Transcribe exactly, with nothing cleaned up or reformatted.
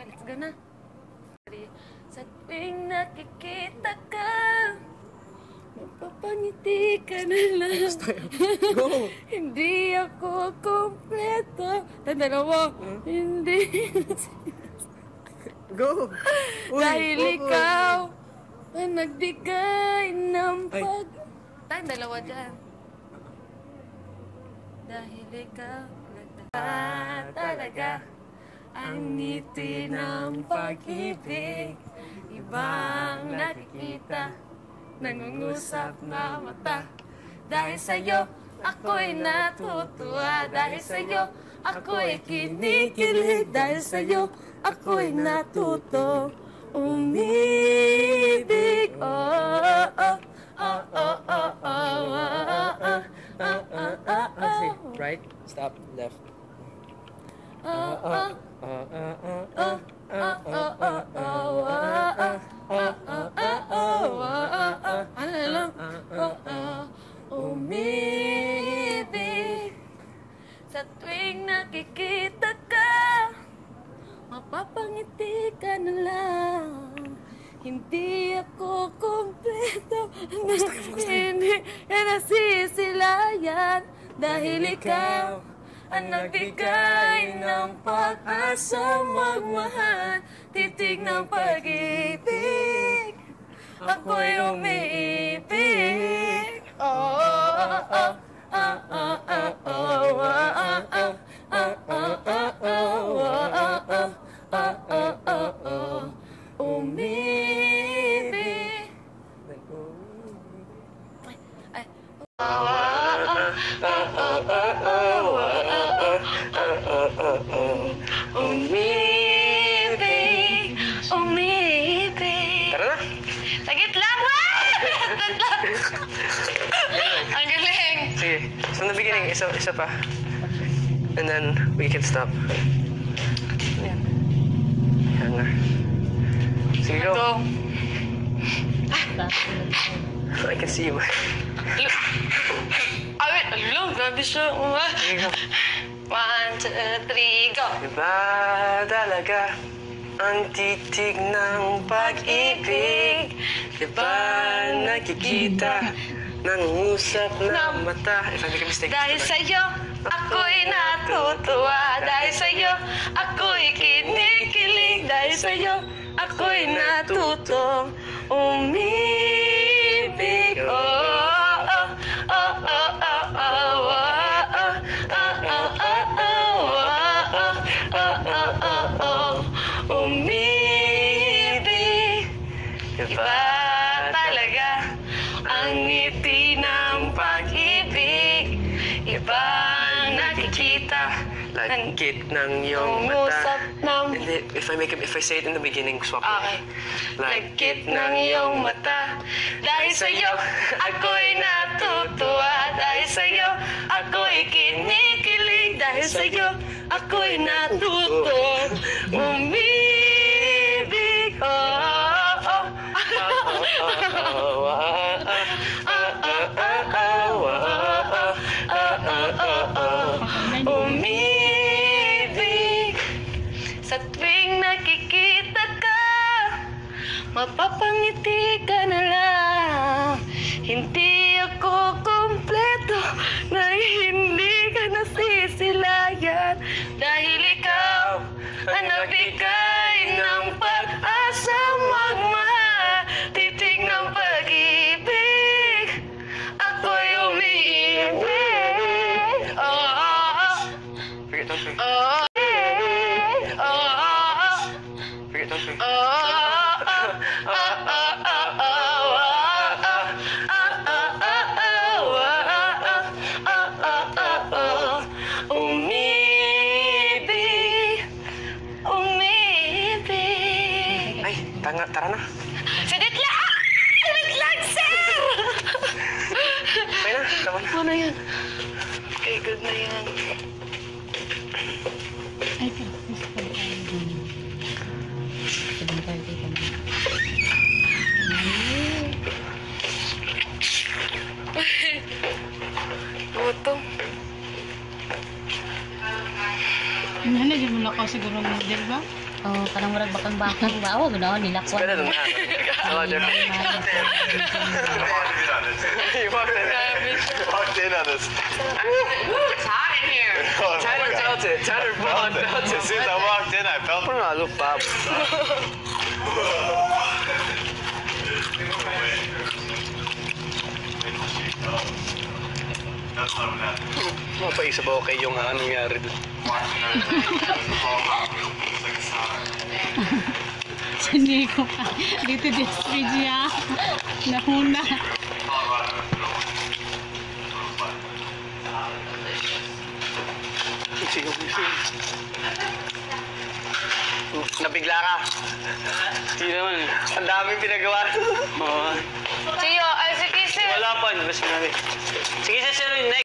let's go na. Sa tuwing nakikita ka, mapapangiti ka na lang. Go! Hindi ako kompleto. Tanda mo, hmm? Hindi. Go! Uy, dahil go, ikaw ang nagbigay ng pag... Tayong dalawa dyan. Dahil ikaw nagtaka talaga ang ngiti ng pag-ibig. Ibang nakikita, nangungusap na mata. Dahil sa'yo, ako'y natutuwa. Dahil sa'yo, ako'y kinikilig. Dahil sa'yo, ako'y natuto umibig. Oh, oh, oh, oh, oh, oh, oh, oh, oh, oh. Right, stop, left. Oh, oh, oh, oh, oh, oh, oh. Ano na lang? Oh, oh, umibig. Sa tuwing nakikita ka, mapapangiti ka na lang. Hindi ako kompleto. Hindi ka nasisilayan. Dahil ikaw ang nagbigay ng pag-asa magmahal. Titig ng pag-ibig, ako'y umiibig. Oh, oh, oh, oh, oh, oh, oh, oh, oh, oh, umibig. Ay, umibig, umibig. Tara na! Sagit lang! Ang galing! Sige, from the beginning, isa, isa pa. And then, we can stop. Yan. Hanger. Sige, go. Go! I can see you. Ay, alam, grabe siya. Sige, go. One, two, three, go! Iba talaga ang titig ng pag-ibig. Diba nakikita, nangungusap na mata. If I make a mistake. Dahil sa'yo, ako'y natutuwa. Dahil sa'yo, ako'y kinikilig. Dahil sa'yo, ako'y natuto umibig. Oh, oh, oh, oh, oh, oh, oh. Umibig, iba talaga ang ngiti ng pag-ibig. Ibang nakikita, Lagkit ng iyong mata. Nangungusap ng... Hindi, if I make it, if I say it in the beginning, swap Okay. Lagkit ng iyong mata. Dahil sa'yo, ako'y natutuwa. Dahil sa'yo, ako'y kinikilig. Dahil sa'yo, ako'y natuto umibig. Oh, oh, oh. Umibig. Sa tuwing nakikita ka, mapapangiti ka na lang. Hindi ako kompleto na hindi ka nasisilayan. Dahil ikaw ang nagbigay ng pag-asa magmahal. Titig ng pag-ibig, ako'y umiibig. Oh, oh, oh. Forget, don't forget. Oh, oh, oh. Forget, don't forget. Oh, Tanga, tara na. Saglit lang! Saglit lang, sir! Okay na, tama na. Ano yan? Okay, good na yan. Ay, practice pa rin. Sabang tayo dito na. Gutom. Ano, di mo lang ako siguro model ba? Oh, parang murag bakang-bakang ba? Oh, ganoon nila ko. Better than that. A lot different. You walked in. Walked in on this. It's hot in here. Tyler felt it. Tyler felt it. Felt As soon as it. I walked in, I felt Put on a loop, Bob. Mapaisip ako kay yung uh, nangyari doon. Sandi ko pa. Dito di Australia. Nahuna. Sige, sige. Nabigla ka. Hindi naman. Ang daming pinagawa. Oo. Tio, ay sige, sir. Wala pa. Basta sinabi. Sige, sir, sir, next.